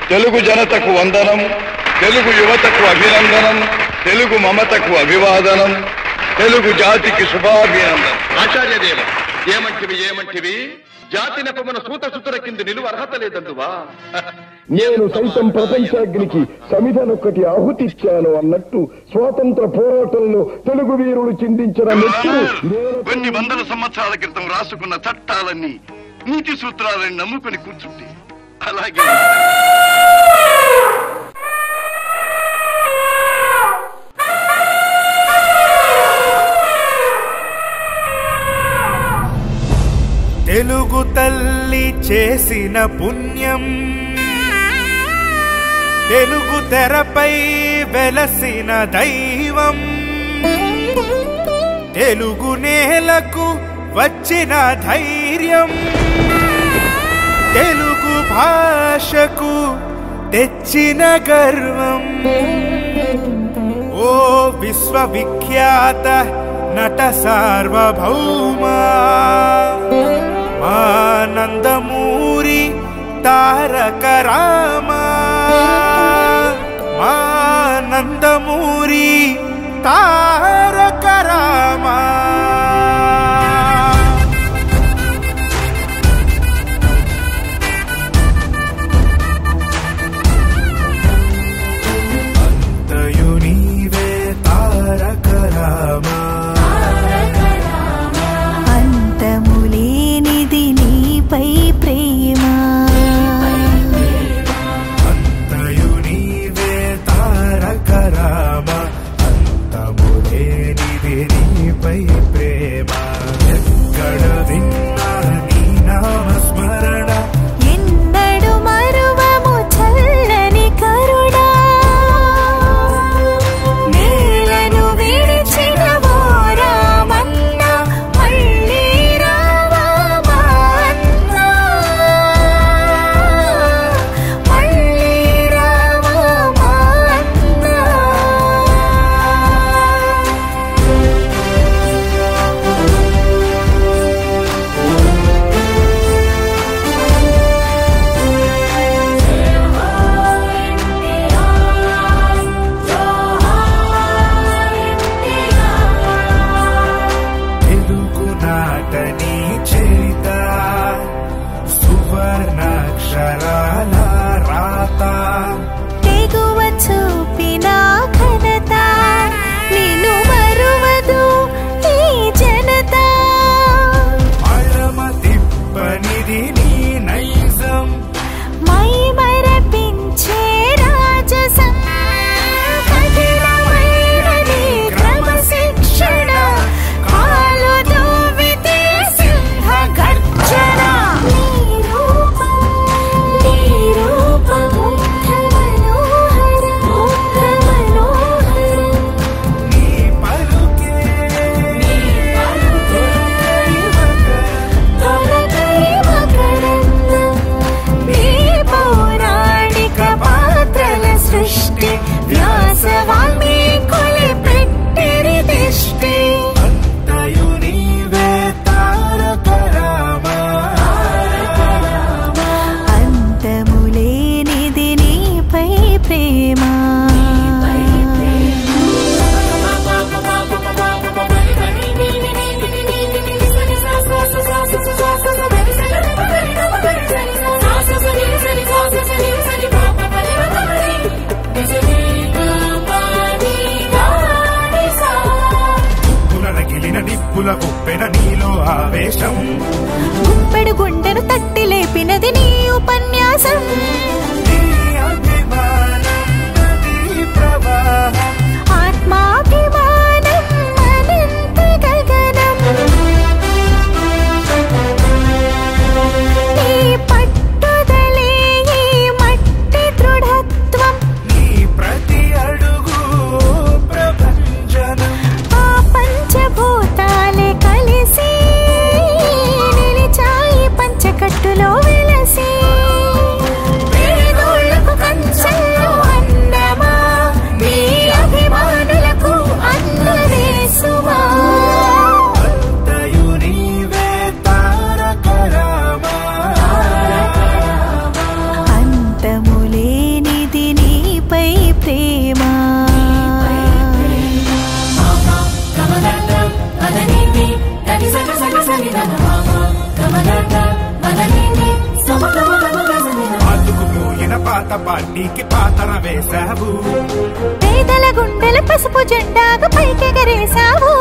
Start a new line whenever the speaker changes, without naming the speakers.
తెలుగు జనతకు వందనం, తెలుగు యువతకు అభినందనం, తెలుగు మమతకు అభివాదనం, తెలుగు జాతికి శుభాభినందనం. ఆచార్యదేవ, ఏమంటివి జాతి నెపమున సూత సుతుల కింద నిలువ అర్హత లేదందువా?
నేను సైతం ప్రపంచాగ్నికి సమిధనొక్కటి ఆహుతిచ్చాను అన్నట్టు స్వాతంత్ర పోరాటంలో తెలుగు వీరులు చిందించిన
కొన్ని వందల సంవత్సరాల క్రితం రాసుకున్న చట్టాలన్నీ నీతి సూత్రాలని నమ్ముకుని కూర్చుంటే అలాగే
తెలుగు తల్లి చేసిన పుణ్యం, తెలుగు తెరపై వెలసిన దైవం, తెలుగు నేలకు వచ్చిన ధైర్యం, తెలుగు భాషకు తెచ్చిన గర్వం. ఓ విశ్వవిఖ్యాత నట సార్వభౌమా, నందమూరి తారక రామా, నందమూరి తారక రామా. అంతయు నీవే తారక రామా,
అంతములేనిది నీపై ప్రేమ,
అంతయు నీవే తారక రామ, అంతములేనిది నీపై ప్రేమ. ఎక్కడ విన్నా నీ నామ స్మరణ,
ఎన్నడు మరువము చల్లని కరుణా. నేలను విడిచిన ఓరామన్న మళ్ళీ రావా మా అన్న, మళ్ళీ రావా మా అన్న.
తెలుగు నాటని చరిత, సువర్ణాక్షరాల రాత,
తెగువ చూపిన ఘనత, నిన్ను మరువదు ఈ జనత.
అడమ తిప్పనిది నీ నైజం,
మై మరపించే రాజసం, కఠినమైన నీ క్రమశిక్షణ, కాలు దువ్వితే సింహ గర్జన. నీ రూపం ముగ్ధ మనోహరం,
నీ పలుకే
తొలకై మకరందం. నీ పౌరాణిక పాత్రల సృష్టి, వ్యాస వాల్మీకులు పెట్టిరి దిష్టి.
అంతయు నీవే తారక రామ,
అంతములేనిది నీపై ప్రేమ.
పులనగిలిన నిప్పుల గుప్పెన నీలో ఆవేశం,
గుప్పెడు గుండెను తట్టి లేపినది నీ ఉపన్యాసం.
నీ అభిమానం నదీ ప్రవాహం,
ఆత్మాభిమానం అనంత గగనం. నీ పట్టుదలే ఈ మట్టి దృఢత్వం,
నీ ప్రతి అడుగు ప్రభంజనం.
ఆ పంచభూతాలే కలిసి నిలిచాయి పంచకట్టులో వెలసి. పేదోళ్లకు కంచెల్లో అన్నమా, నీ అభిమానులకు
కొత్త పార్టీకి పాతర వేశావు.
పేదల గుండెల పసుపు జెండాగా పైకెగరేశావు.